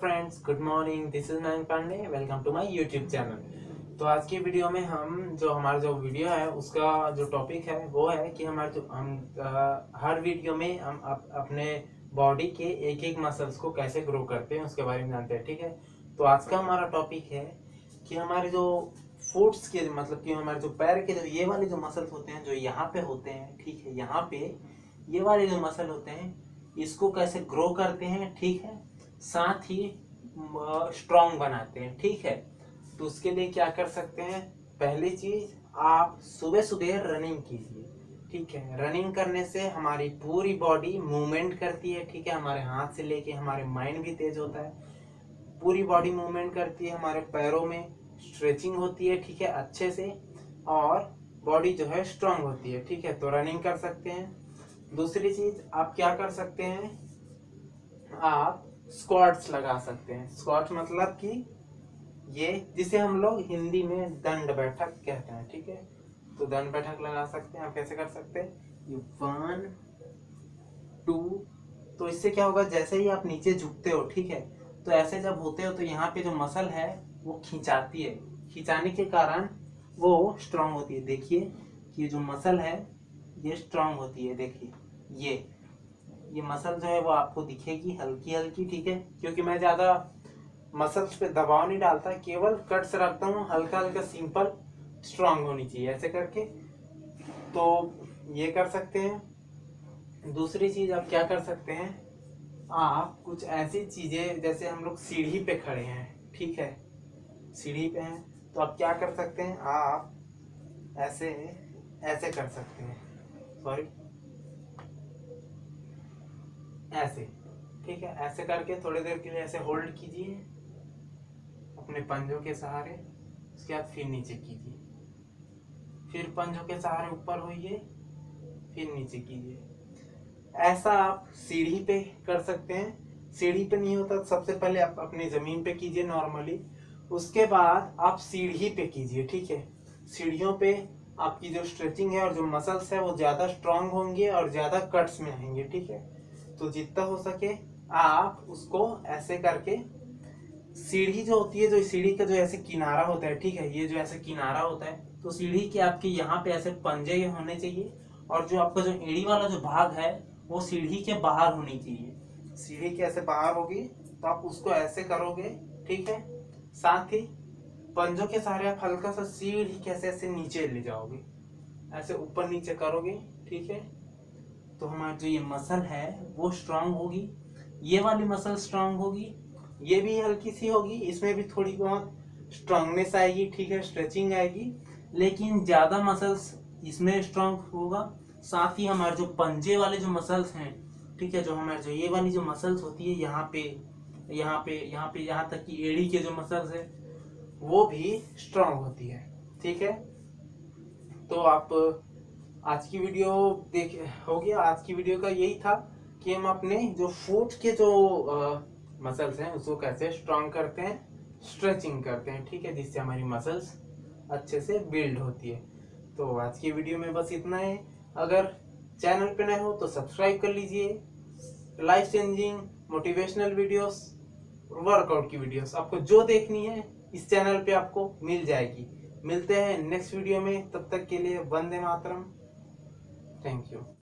Friends, good morning. This is Mayank Pandey. Welcome to my YouTube channel. तो आज की video में हमारा जो वीडियो है उसका जो टॉपिक है वो है कि हर वीडियो में हम अपने बॉडी के एक एक मसल्स को कैसे ग्रो करते हैं उसके बारे में जानते हैं। ठीक है, तो आज का हमारा टॉपिक है कि हमारे जो फुट्स के मतलब कि हमारे जो पैर के जो ये वाले जो मसल्स होते हैं जो यहाँ पे होते हैं, ठीक है, यहाँ पे ये वाले जो मसल होते हैं इसको कैसे ग्रो करते हैं, ठीक है, साथ ही स्ट्रॉन्ग बनाते हैं। ठीक है, तो उसके लिए क्या कर सकते हैं, पहली चीज आप सुबह सुबह रनिंग कीजिए। ठीक है, रनिंग करने से हमारी पूरी बॉडी मूवमेंट करती है। ठीक है, हमारे हाथ से लेके हमारे माइंड भी तेज होता है, पूरी बॉडी मूवमेंट करती है, हमारे पैरों में स्ट्रेचिंग होती है। ठीक है, अच्छे से, और बॉडी जो है स्ट्रांग होती है। ठीक है, तो रनिंग कर सकते हैं। दूसरी चीज आप क्या कर सकते हैं, आप स्क्वाट्स लगा सकते हैं। स्क्वाट्स मतलब कि ये जिसे हम लोग हिंदी में दंड बैठक कहते हैं। ठीक है, तो दंड बैठक लगा सकते हैं। आप कैसे कर सकते हैं, ये 1 2, तो इससे क्या होगा, जैसे ही आप नीचे झुकते हो, ठीक है, तो ऐसे जब होते हो तो यहाँ पे जो मसल है वो खिंचाती है, खिंचाने के कारण वो स्ट्रांग होती है। देखिए कि ये जो मसल है ये स्ट्रांग होती है। देखिए ये मसल जो है वो आपको दिखेगी हल्की हल्की। ठीक है, क्योंकि मैं ज्यादा मसल्स पे दबाव नहीं डालता, केवल कट्स रखता हूँ, हल्का हल्का सिंपल, स्ट्रांग होनी चाहिए ऐसे करके। तो ये कर सकते हैं। दूसरी चीज आप क्या कर सकते हैं, आप कुछ ऐसी चीजें, जैसे हम लोग सीढ़ी पे खड़े हैं, ठीक है, सीढ़ी पे हैं, तो आप क्या कर सकते हैं, आप ऐसे ऐसे कर सकते हैं, सॉरी ऐसे। ठीक है, ऐसे करके थोड़ी देर के लिए ऐसे होल्ड कीजिए अपने पंजों के सहारे। उसके बाद फिर नीचे कीजिए, फिर पंजों के सहारे ऊपर होइए, फिर नीचे कीजिए। ऐसा आप सीढ़ी पे कर सकते हैं। सीढ़ी पे नहीं होता तो सबसे पहले आप अपनी जमीन पे कीजिए नॉर्मली, उसके बाद आप सीढ़ी पे कीजिए। ठीक है, सीढ़ियों पे आपकी जो स्ट्रेचिंग है और जो मसल्स है वो ज्यादा स्ट्रांग होंगे और ज्यादा कट्स में आएंगे। ठीक है, तो जितना हो सके आप उसको ऐसे करके, सीढ़ी जो होती है, जो सीढ़ी का जो ऐसे किनारा होता है, ठीक है, ये जो ऐसे किनारा होता है, तो सीढ़ी के आपके यहाँ पे ऐसे पंजे होने चाहिए, और जो आपका जो एड़ी वाला जो भाग है वो सीढ़ी के बाहर होनी चाहिए। सीढ़ी के ऐसे बाहर होगी तो आप उसको ऐसे करोगे। ठीक है, साथ ही पंजों के सहारे आप हल्का सा सीढ़ी कैसे ऐसे नीचे ले जाओगे, ऐसे ऊपर नीचे करोगे। ठीक है, तो हमारी जो ये मसल है वो स्ट्रांग होगी, ये वाली मसल स्ट्रांग होगी, ये भी हल्की सी होगी, इसमें भी थोड़ी बहुत स्ट्रांगनेस आएगी। ठीक है, स्ट्रेचिंग आएगी, लेकिन ज्यादा मसल्स इसमें स्ट्रांग होगा। साथ ही हमारे जो पंजे वाले जो मसल्स हैं, ठीक है, जो हमारे जो ये वाली जो मसल्स होती है यहाँ पे यहाँ पे यहाँ पे यहाँ तक कि एड़ी के जो मसल्स है वो भी स्ट्रांग होती है। ठीक है, तो आप आज की वीडियो देख हो गया। आज की वीडियो का यही था कि हम अपने जो फुट के जो मसल्स हैं उसको कैसे स्ट्रांग करते हैं, स्ट्रेचिंग करते हैं। ठीक है, जिससे हमारी मसल्स अच्छे से बिल्ड होती है। तो आज की वीडियो में बस इतना है। अगर चैनल पे नए हो तो सब्सक्राइब कर लीजिए। Life changing motivational videos, workout की वीडियोस आपको जो देखनी है इस चैनल पे आपको मिल जाएगी। मिलते हैं नेक्स्ट वीडियो में, तब तक के लिए वंदे मातरम। Thank you.